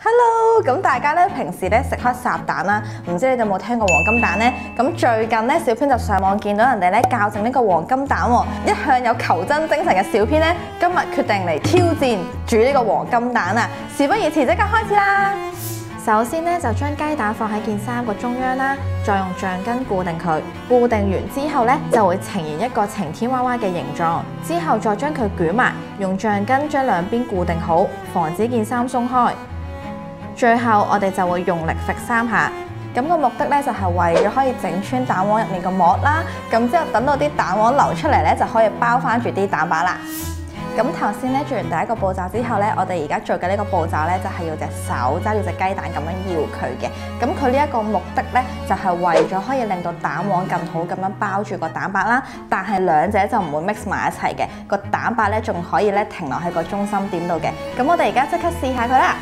Hello，咁大家咧平時咧食開烚蛋啦，唔知你哋有冇聽過黃金蛋呢？咁最近咧小編就上網見到人哋咧教整呢個黃金蛋喎，一向有求真精神嘅小編咧，今日決定嚟挑戰煮呢個黃金蛋啊！事不宜遲，即刻開始啦！首先咧就將雞蛋放喺件衫個中央啦，再用橡筋固定佢。固定完之後咧就會呈現一個晴天娃娃嘅形狀。之後再將佢捲埋，用橡筋將兩邊固定好，防止件衫鬆開。最後我哋就會用力揈3下，咁個目的咧就係為咗可以整穿蛋黃入面個膜啦。咁之後等到啲蛋黃流出嚟咧，就可以包翻住啲蛋白啦。咁頭先咧做完第一個步驟之後咧，我哋而家做嘅呢個步驟咧就係要隻手揸住隻雞蛋咁樣搖佢嘅。咁佢呢一個目的咧就係為咗可以令到蛋黃更好咁樣包住個蛋白啦，但係兩者就唔會 mix 埋一齊嘅。個蛋白咧仲可以咧停留喺個中心點度嘅。咁我哋而家即刻試下佢啦。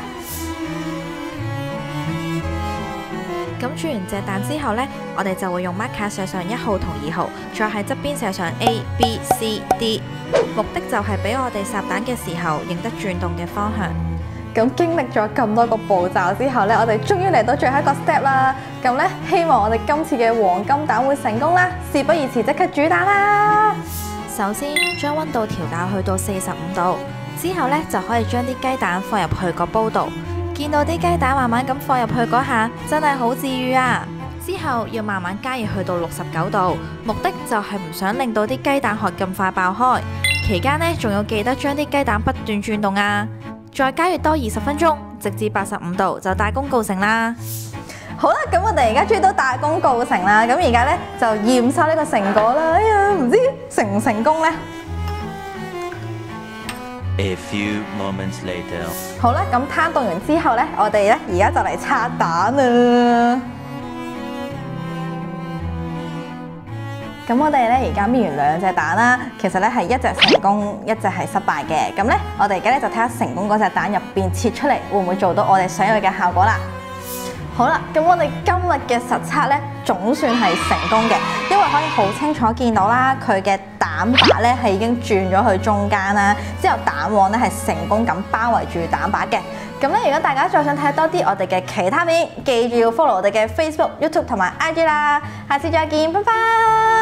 咁煮完隻蛋之後呢，我哋就會用 marker 寫上1號同2號，再喺側邊寫上 A、B、C、D， 目的就係俾我哋烚蛋嘅時候認得轉動嘅方向。咁經歷咗咁多個步驟之後呢，我哋終於嚟到最後一個 step 啦。咁呢，希望我哋今次嘅黃金蛋會成功啦！事不宜遲，即刻煮蛋啦！首先將溫度調校去到45度，之後呢，就可以將啲雞蛋放入去個煲度。見到啲雞蛋慢慢咁放入去嗰下，真係好治癒啊！之後要慢慢加熱去到69度，目的就係唔想令到啲雞蛋殼咁快爆開。期間呢，仲要記得將啲雞蛋不斷轉動啊！再加熱多20分鐘，直至85度就大功告成啦！好啦，咁我哋而家終於都大功告成啦！咁而家呢，就驗收呢個成果啦！哎呀，唔知成唔成功呢？ A few moments later， 好啦，咁攤凍完之後呢，我哋呢而家就嚟拆蛋啦。咁我哋呢而家搣完2隻蛋啦，其實呢係一隻成功，一隻係失敗嘅。咁呢，我哋而家呢就睇下成功嗰隻蛋入邊切出嚟會唔會做到我哋想要嘅效果啦。好啦，咁我哋今日嘅實測呢，總算係成功嘅，因為可以好清楚見到啦，佢嘅蛋白呢係已經轉咗去中間啦，之後蛋黃呢係成功咁包圍住蛋白嘅。咁咧，如果大家再想睇多啲我哋嘅其他片，記住要 follow 我哋嘅 Facebook、YouTube 同埋 IG 啦。下次再見，拜拜。